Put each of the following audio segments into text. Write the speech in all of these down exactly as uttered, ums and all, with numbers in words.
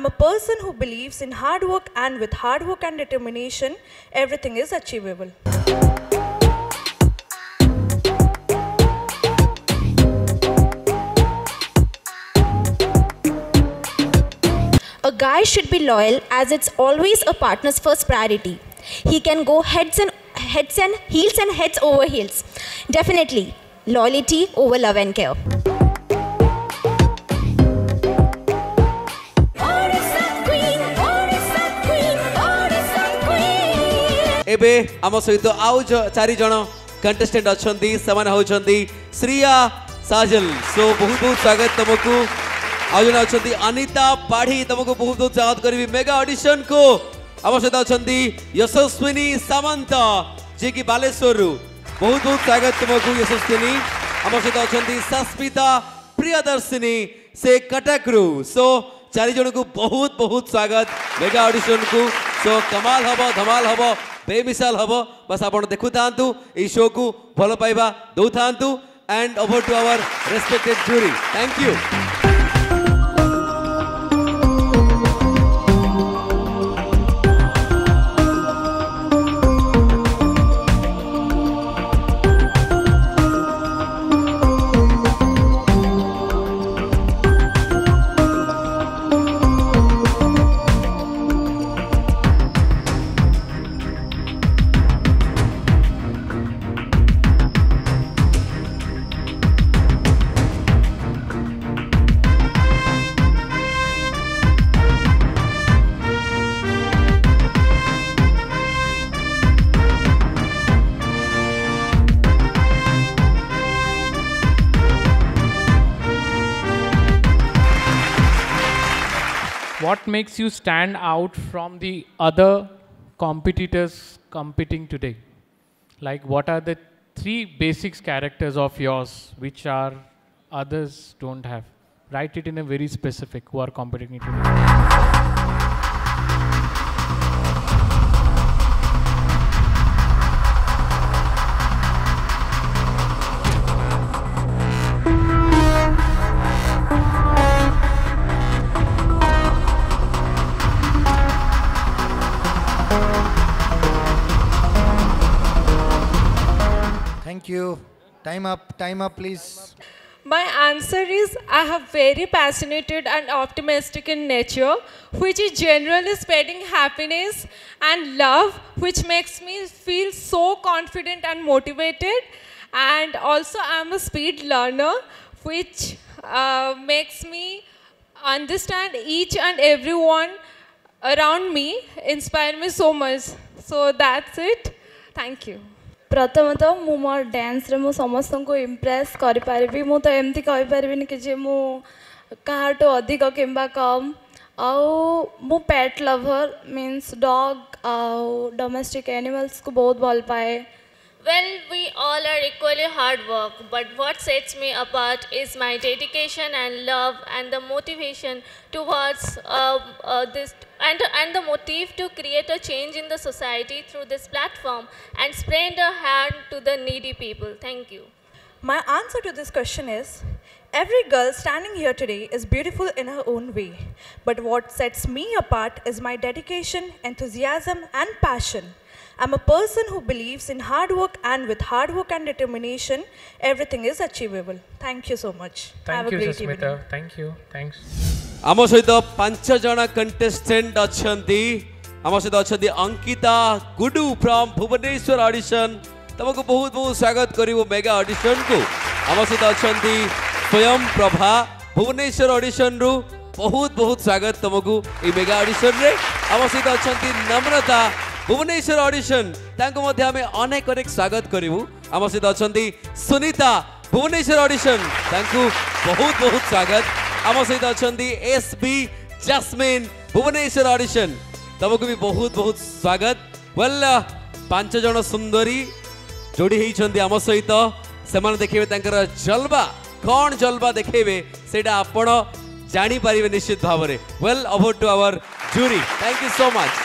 I'm a person who believes in hard work, and with hard work and determination, everything is achievable. A guy should be loyal as it's always a partner's first priority. He can go heads and heads and heels and heads over heels. Definitely, loyalty over love and care. एबे आम सहित आउ चारि जण contestant अछंती समान होचंती श्रिया साजल सो बहुत बहुत स्वागत तुमको आउ जण अछंती अनिता पाढ़ी तुमको बहुत बहुत स्वागत करबी मेगा ऑडिशन को आम सहित अछंती यशस्विनी सामंत जे कि बालेश्वर रु बहुत बहुत स्वागत तुमको यशस्विनी आम सहित अछंती सस्मिता प्रियदर्शिनी से कटक रु सो चारि जण को बहुत बहुत स्वागत मेगा ऑडिशन को सो कमाल हबो धमाल हबो बेमिसाल हबो बस आपण देखु थांतु ए शो को भलो पाइबा दउ थांतु and over to our respected jury thank you What makes you stand out from the other competitors competing today? Like, what are the three basic characters of yours which are others don't have? Write it in a very specific who are competing today. Thank you. Time up, time up, please. My answer is I have very passionate and optimistic in nature, which is generally spreading happiness and love, which makes me feel so confident and motivated. And also I'm a speed learner, which uh, makes me understand each and everyone around me, inspire me so much. So that's it. Thank you. प्रथमतः मु मोर dance रे मु समस्त को impress करि पारिबी मु तो एमती कहि पारिबिन कि जे मु काहाटो अधिक किंबा कम आउ मु पेट लवर मीन्स डॉग आउ डोमेस्टिक एनिमल्स को बहुत भल पाए. Well, we all are equally hard work, but what sets me apart is my dedication and love and the motivation towards uh, uh, this and, and the motive to create a change in the society through this platform and spread a hand to the needy people. Thank you. My answer to this question is, every girl standing here today is beautiful in her own way. But what sets me apart is my dedication, enthusiasm and passion. I'm a person who believes in hard work, and with hard work and determination, everything is achievable. Thank you so much. Thank Have you, a great Susmita. evening. Thank you. Thanks. आम सहित पांच जण contestant अछंती आम सहित अछंती Ankita Gudu from Bhubaneswar audition तुमको बहुत बहुत स्वागत करिवो मेगा ऑडिशन को आम सहित अछंती स्वयं प्रभा भुवनेश्वर ऑडिशन रु बहुत बहुत स्वागत तुमको ई मेगा ऑडिशन रे आम सहित अछंती नम्रता भुवनेश्वर ऑडिशन तांको मध्ये हमें अनेक अनेक स्वागत करिवो आम सहित अछंती सुनीता भुवनेश्वर ऑडिशन तांको बहुत बहुत स्वागत आम सहित अछंती एसबी जैस्मिन भुवनेश्वर ऑडिशन तुमको भी बहुत बहुत स्वागत. वेल पांच जण सुंदरी जोड़ी होइछंती आम सहित सेमान देखिबे तांकर जलवा कौन जलवा देखिबे सेटा आपण जानी पारिबे निश्चित भावरे. Well over to our jury. Thank you so much.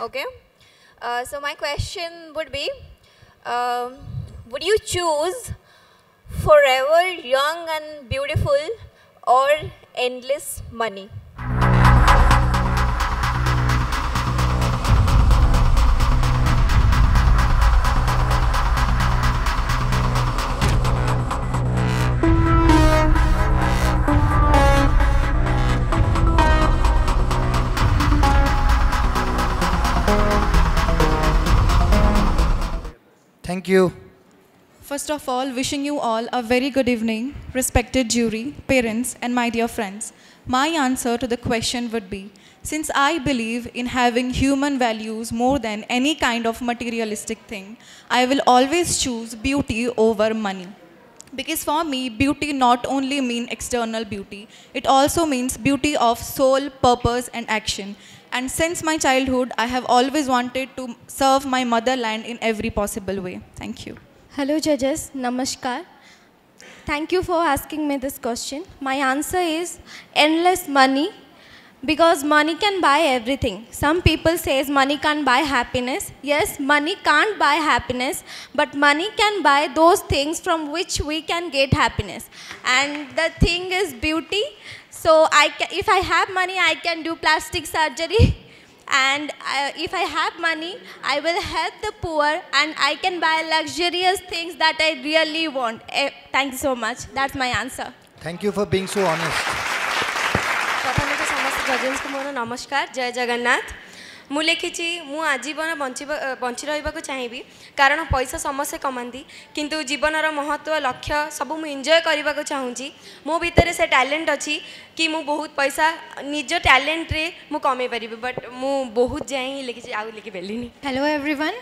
Okay. Uh, so my question would be, um, would you choose forever young and beautiful or endless money? Thank you. First of all, wishing you all a very good evening, respected jury, parents, and my dear friends. My answer to the question would be, since I believe in having human values more than any kind of materialistic thing, I will always choose beauty over money. Because for me, beauty not only means external beauty, it also means beauty of soul, purpose, and action. And since my childhood, I have always wanted to serve my motherland in every possible way. Thank you. Hello judges, Namaskar. Thank you for asking me this question. My answer is endless money, because money can buy everything. Some people says money can't buy happiness. Yes, money can't buy happiness, but money can buy those things from which we can get happiness. And the thing is beauty. So I ca if I have money, I can do plastic surgery. And uh, if I have money, I will help the poor and I can buy luxurious things that I really want. Eh, thank you so much. That's my answer. Thank you for being so honest. प्रथम समस्त जजेस को मोर नमस्कार जय जगन्नाथ मु लिखी मु आजीवन बंची बंची रहा चाहिए कारण पैसा समस्ते कमाती किंतु जीवनर महत्व लक्ष्य सब मु एंजॉय करने को चाहूँगी मो भितर से टैलेंट अच्छी कि मु बहुत पैसा निज टैलेंट रे मु कमे पारि बट मु बहुत जाए ही लिखी आउ लिखि बेलिनी hello everyone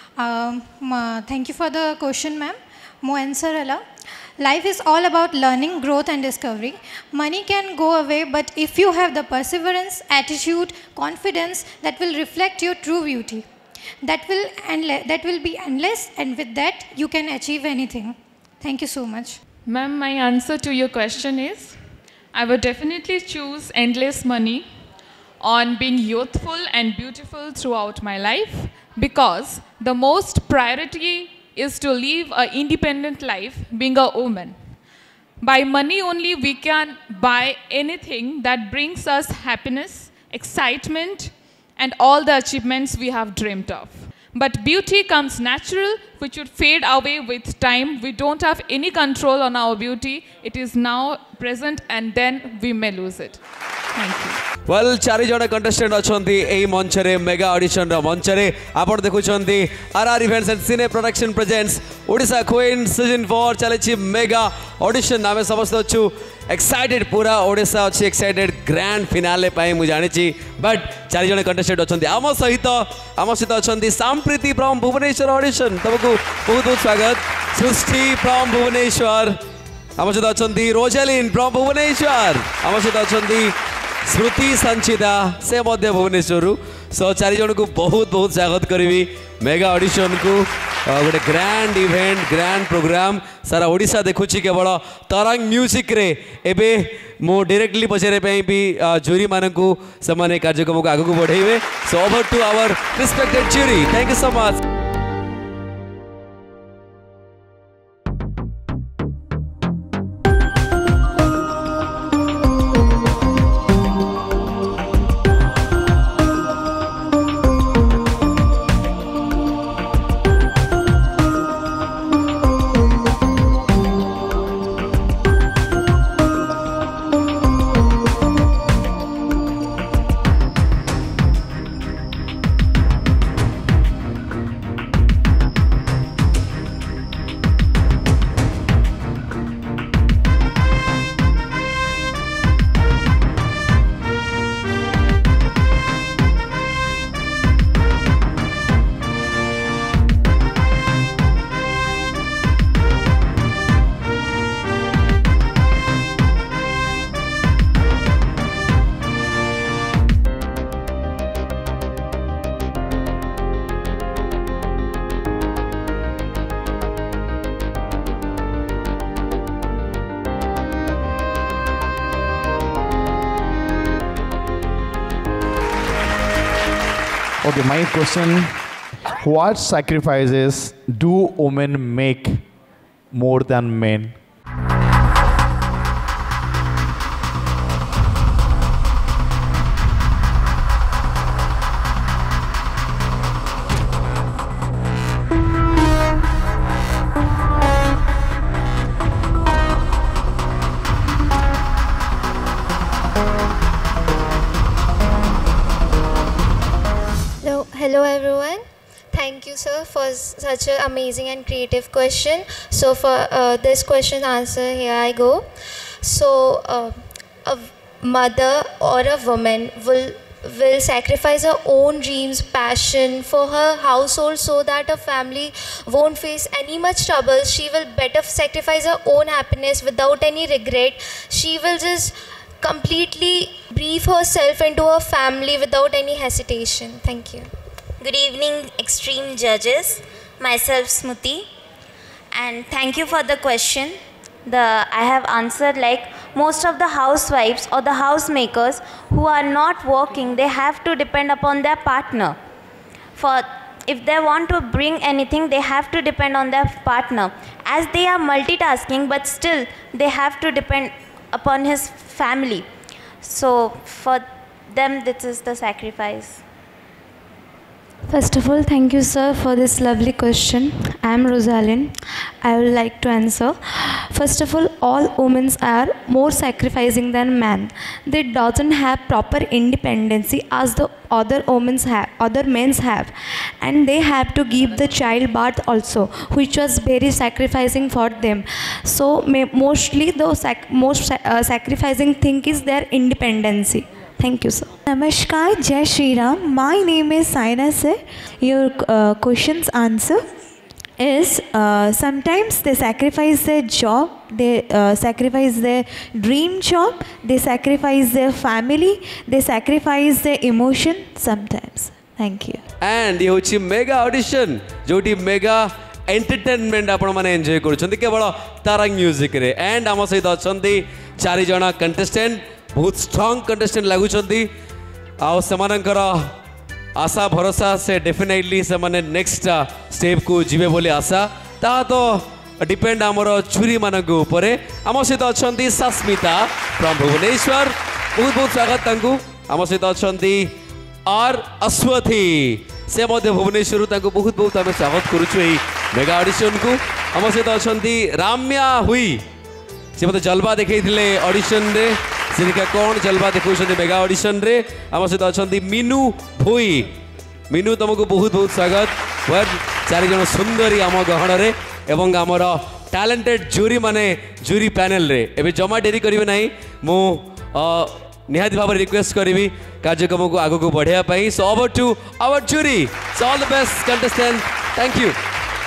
thank you for the question ma'am मो आंसर हला life is all about learning, growth and discovery. Money can go away, but if you have the perseverance, attitude, confidence, that will reflect your true beauty. That will, that will be endless, and with that you can achieve anything. Thank you so much. Ma'am, my answer to your question is, I would definitely choose endless money on being youthful and beautiful throughout my life, because the most priority is to live an independent life being a woman. By money only we can buy anything that brings us happiness, excitement, and all the achievements we have dreamt of. But beauty comes natural, which would fade away with time. We don't have any control on our beauty. It is now present and then we may lose it. Thank you. Well, चारि जण contestant अछंती एई मंच रे mega audition रो मंच रे आपण देखुछंती RR events and cine production presents Odisha queen season four चलेछि mega audition नामे समस्त अछु एक्साइटेड पूरा ओडिशा अछि एक्साइटेड ग्रैंड फिनाले पाई मु जानि छी बट चारि जण कंटेस्टेंट अछंती आम सहित आम सहित अछंती सांप्रीति फ्रॉम भुवनेश्वर ऑडिशन तमको बहुत बहुत स्वागत सृष्टि फ्रॉम भुवनेश्वर आम सहित अछंती रोजेलिन फ्रॉम भुवनेश्वर आम सहित अछंती श्रुति संचिता से मध्य भुवनेश्वर सो चारि जन को बहुत बहुत स्वागत करी मेगा ऑडिशन को गोटे ग्रैंड इवेंट ग्रैंड प्रोग्राम सारा ओडिशा देखुची केवल तरंग म्यूजिक रे एबे मो डायरेक्टली पचारे भी जूरी मानक से कार्यक्रम को आगू बढ़ेबे so over to our respected jury thank you so much Okay, my question, what sacrifices do women make more than men? Hello, hello everyone. Thank you, sir, for s- such an amazing and creative question. So, for uh, this question answer, here I go. So, uh, a mother or a woman will will sacrifice her own dreams, passion for her household so that her family won't face any much trouble. She will better sacrifice her own happiness without any regret. She will just completely brief herself into her family without any hesitation. Thank you. Good evening, extreme judges. Myself, Smriti, and thank you for the question. The I have answered like most of the housewives or the housemakers who are not working, they have to depend upon their partner. For if they want to bring anything, they have to depend on their partner. As they are multitasking, but still they have to depend upon his family. So for them, this is the sacrifice. First of all, thank you, sir, for this lovely question. I am Rosalind. I would like to answer. First of all, all women are more sacrificing than men. They doesn't have proper independency as the other women have, other men have, and they have to give the child birth also, which was very sacrificing for them. So may, mostly the sac- most sa- uh, sacrificing thing is their independency. Thank you, sir. Namaskar, Jai Shri Ram. My name is Saina sir. Your uh, question's answer is uh, sometimes they sacrifice their job, they uh, sacrifice their dream job, they sacrifice their family, they sacrifice their emotion sometimes. Thank you. And ये होची mega audition जोटी mega entertainment आपण माने enjoy करूछंती केवल Tarang music रे and आम सहित अछंती चारि जणा कंटेस्टेंट बहुत स्ट्रांग कंटेस्टेंट लागुछंती आ सेमानकर आशा भरोसा से डेफिनेटली से माने नेक्स्ट स्टेप को जीवे बोली आशा ता तो डिपेंड आमर चुरी मानक ऊपर आम सहित अछंती सस्मिता फ्रॉम भुवनेश्वर बहुत बहुत स्वागत तांकू आम सहित अछंती आर अश्वथी से मध्य भुवनेश्वर तांको बहुत बहुत आम स्वागत करुछु एई मेगा ऑडिशन को आम सहित अछंती राम्या हुई से मते जलवा देखैथिले ऑडिशन रे सिरिका कौन जलवा देखौछन्ती मेगा ऑडिशन रे आम सहित अछंती मीनू भोई मीनू तुमको बहुत बहुत स्वागत वर चारि जण सुंदरी आम गहन रे एवं आमर टैलेंटेड जूरी माने जूरी पैनल रे एबे जमा डेरी करिवे नाही मु निहाती भाव रिक्वेस्ट करी कार्यक्रम को आगो को बढ़िया पाई so over to our jury so all the best contestant thank you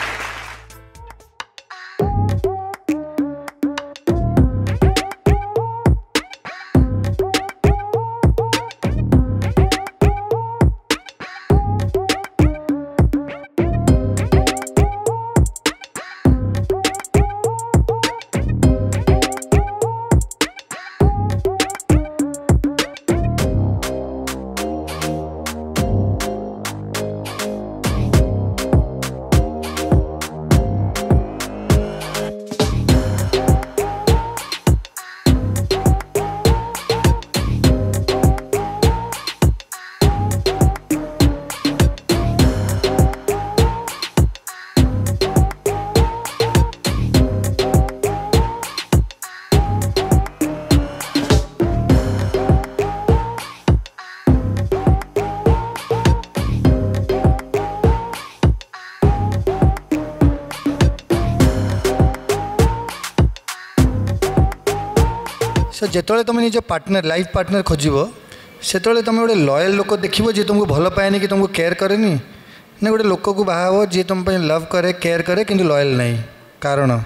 so जिते तुम निज पार्टनर लाइफ पार्टनर खोज से तुम गोटे लयल लोक देख जी तुमको भल पाएनि कि तुमको केयर कैनि ना गोटे लोक को बाहा जी तुम लव करे केयर करे कि लयल ना कारण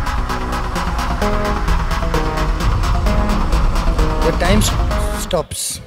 टाइम स्टॉप्स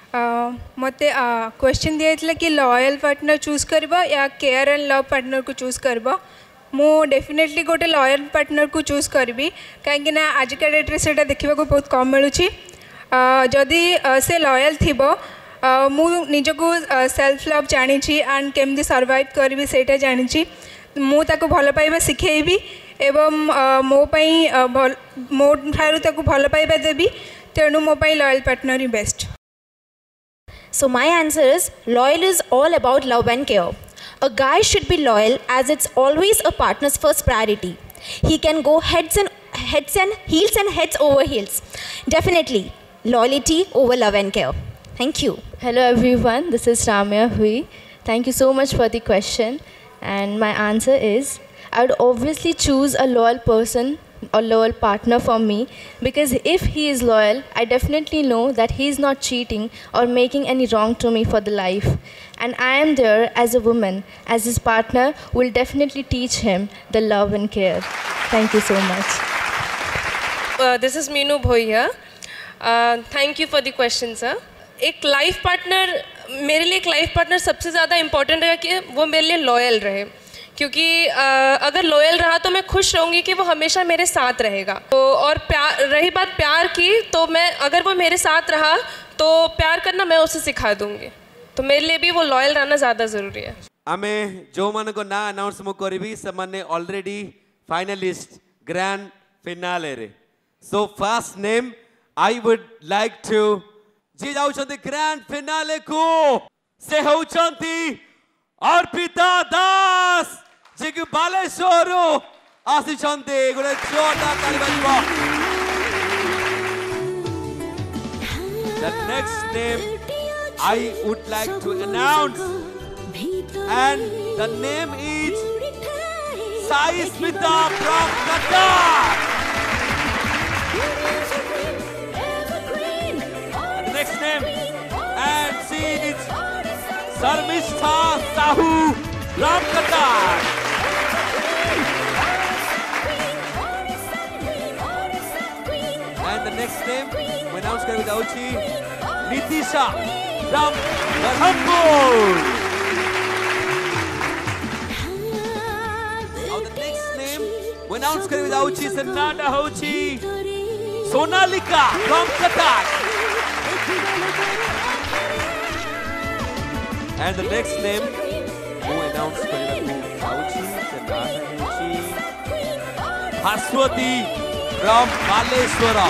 मत क्वेश्चन दिया कि लॉयल पार्टनर चूज करबा या केयर एंड लव पार्टनर को चूज करबा मु डेफिनेटली गोटे लॉयल पार्टनर को चूज करी कहीं आजिका डेट्रे से देखा बहुत कम मिलूँ जदि से लॉयल थी मु निजको सेल्फ लव जानी एंड केमती सर्वाइव करी से जानी मुझे भल पाइबा शिखेबी एवं मो पाई मो ठारू भल पाइबा देवी तेणु मो पाई लॉयल पार्टनर ही best. So my answer is loyal is all about love and care. A guy should be loyal as it's always a partner's first priority. He can go heads and heads and heels and heads over heels. Definitely loyalty over love and care. Thank you. Hello everyone, this is Ramya Hui. Thank you so much for the question, and my answer is I would obviously choose a loyal person or loyal partner for me, because if he is loyal, I definitely know that he is not cheating or making any wrong to me for the life, and I am there as a woman, as his partner, will definitely teach him the love and care. Thank you so much. Uh, this is Meenu Bhoia. Uh, thank you for the question, sir. एक life partner मेरे लिए एक life partner सबसे ज़्यादा important है कि वो मेरे लिए लॉयल रहे, क्योंकि अगर लॉयल रहा तो मैं खुश रहूँगी कि वो हमेशा मेरे साथ रहेगा. तो और प्यार, रही बात प्यार की, तो मैं अगर वो मेरे साथ रहा तो प्यार करना मैं उसे सिखा दूँगी. तो मेरे लिए भी वो लॉयल रहना ज़्यादा ज़रूरी है. आमे जो मान को ना अनाउंस मु करी से माने ऑलरेडी फाइनलिस्ट ग्रैंड फिनाले रे. So first name I would like to जी जाउछंती ग्रैंड फिनाले को से होउछंती अर्पिता दास जी की बालेश्वर आसीछंती गोटे जोरदार ताली बजिबो. The next name I would like to announce, and the name is Sai Smita from Qatar. The next name, and she is Sarmishta Sahu from Qatar. And the next name, we announce kare vidauchi Nitisha from Berhampur. Now the next name, we announce kare vidauchi Sanada hochi Sonalika from Qatar. And the next name, we announce kare vidauchi Sanada hochi Haswati from Baleshwara.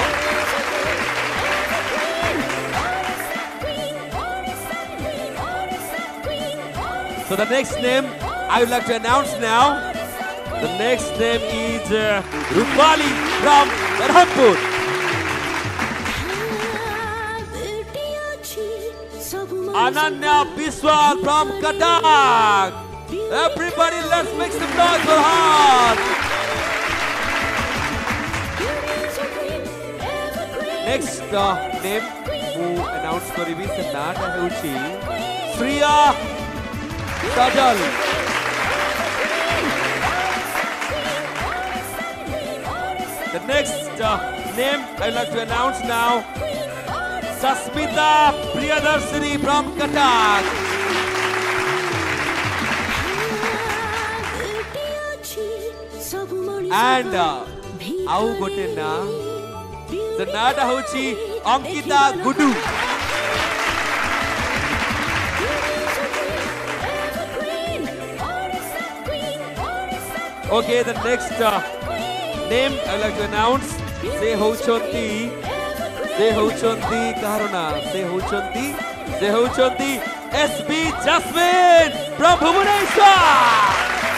So the next name I would like to announce now. The next name is uh, Rupali from Berhampur. Ananya Biswal from Cuttack. Everybody, let's make some noise for her. Next uh, name who announced karibi se nata heuchi Shriya Sajal. The next uh, name I would like to announce now, Sasmita Priyadarshini from Cuttack. And uh, au gote na the nada hochi Ankita Gudu. Okay, the next uh, name I would like to announce, se hochonti se hochonti karona se hochonti se hochonti S B Jasmine from Bhubaneswar.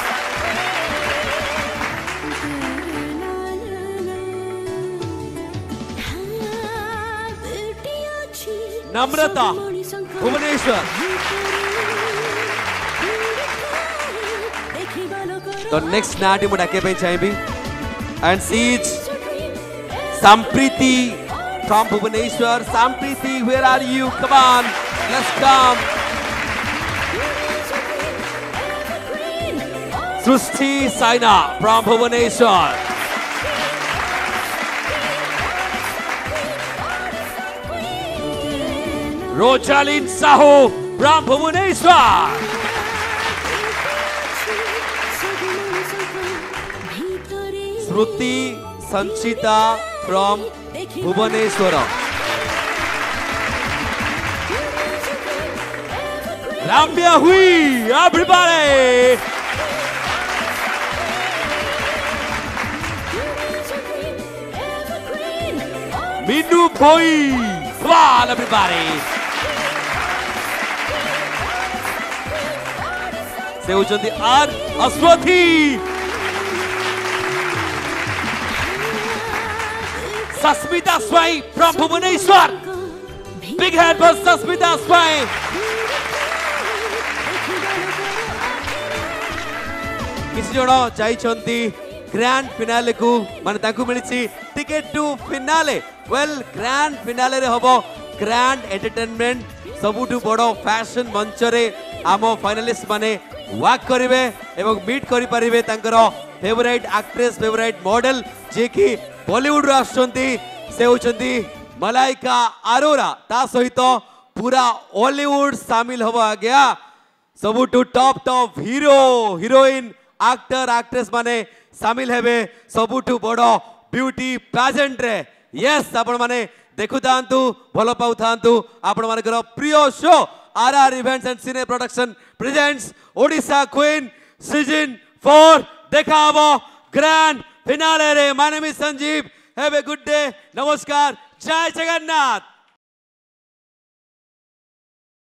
Namrata, Bhubaneswar. The next nati mu dake pai chaibi, and she is Sampriti from Bhubaneswar. Sampriti, where are you? Come on, let's come. Srushti Saina from Bhubaneswar. Rojalin Sahu from Bhubaneswar. Shruti Sanchita from Bhubaneswar. Ramya Hui, everybody. Minu Bhoi, come on everybody. Se hochandi R Aswathi. Sasmita Swai from Bhubaneswar. Big hand for Sasmita Swai. किसी जन जाइछंती grand finale को माने ताकू मिलिछि ticket to finale well grand finale रे हबो grand entertainment सबुठु बड़ो fashion मंच रे आमो फाइनलिस्ट माने वाक करिवे एवं मीट करि परिवे तांकर फेवरेट एक्ट्रेस फेवरेट मॉडल जे कि बॉलीवुड रो आछंती से होचंती मलाइका अरोरा ता सहित पूरा हॉलीवुड शामिल हबो आ गया सबुठु top top hero heroine actor actress माने शामिल हेबे सबुठु बड़ो ब्यूटी पैजेंट रे यस आपण माने देखु थांतु भलो पाउ थांतु आपण मानकर प्रिय show RR events and cine production presents Odisha queen season four देखा हबो ग्रैंड फिनाले रे my name is Sanjeev have a good day नमस्कार जय जगन्नाथ।